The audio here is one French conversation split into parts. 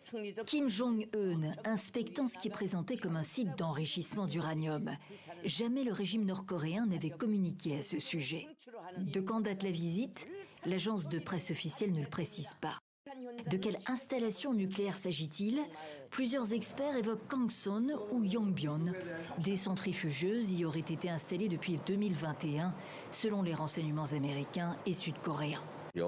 Kim Jong-un inspectant ce qui est présenté comme un site d'enrichissement d'uranium. Jamais le régime nord-coréen n'avait communiqué à ce sujet. De quand date la visite? L'agence de presse officielle ne le précise pas. De quelle installation nucléaire s'agit-il? Plusieurs experts évoquent Kangson ou Yongbyon. Des centrifugeuses y auraient été installées depuis 2021, selon les renseignements américains et sud-coréens.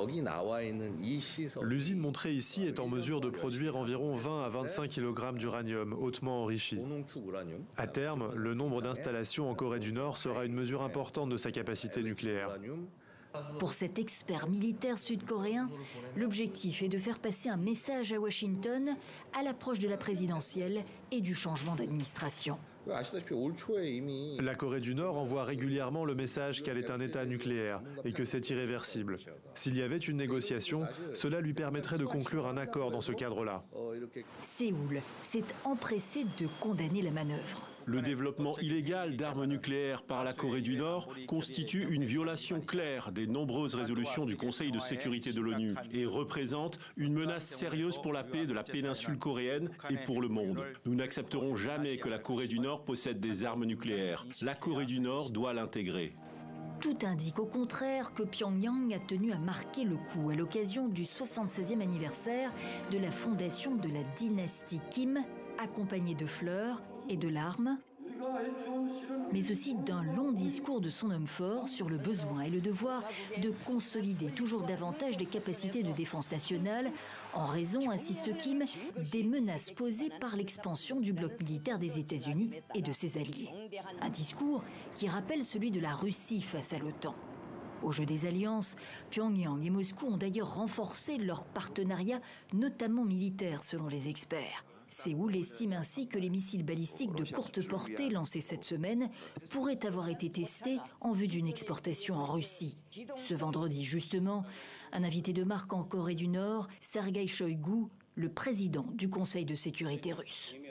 L'usine montrée ici est en mesure de produire environ 20 à 25 kg d'uranium hautement enrichi. À terme, le nombre d'installations en Corée du Nord sera une mesure importante de sa capacité nucléaire. Pour cet expert militaire sud-coréen, l'objectif est de faire passer un message à Washington à l'approche de la présidentielle et du changement d'administration. La Corée du Nord envoie régulièrement le message qu'elle est un État nucléaire et que c'est irréversible. S'il y avait une négociation, cela lui permettrait de conclure un accord dans ce cadre-là. Séoul s'est empressé de condamner la manœuvre. Le développement illégal d'armes nucléaires par la Corée du Nord constitue une violation claire des nombreuses résolutions du Conseil de sécurité de l'ONU et représente une menace sérieuse pour la paix de la péninsule coréenne et pour le monde. Nous n'accepterons jamais que la Corée du Nord possède des armes nucléaires. La Corée du Nord doit l'intégrer. Tout indique au contraire que Pyongyang a tenu à marquer le coup à l'occasion du 76e anniversaire de la fondation de la dynastie Kim, accompagné de fleurs et de larmes, mais aussi d'un long discours de son homme fort sur le besoin et le devoir de consolider toujours davantage les capacités de défense nationale en raison, insiste Kim, des menaces posées par l'expansion du bloc militaire des États-Unis et de ses alliés. Un discours qui rappelle celui de la Russie face à l'OTAN. Au jeu des alliances, Pyongyang et Moscou ont d'ailleurs renforcé leur partenariat, notamment militaire selon les experts. Séoul estime ainsi que les missiles balistiques de courte portée lancés cette semaine pourraient avoir été testés en vue d'une exportation en Russie. Ce vendredi, justement, un invité de marque en Corée du Nord, Sergueï Shoïgu, le président du Conseil de sécurité russe.